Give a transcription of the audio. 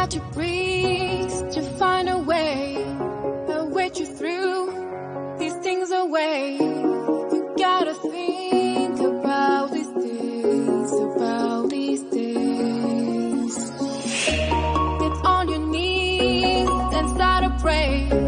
got to breathe to find a way. I'll wait you through these things away. You gotta think about these days, about these days. Get on your knees and start to pray.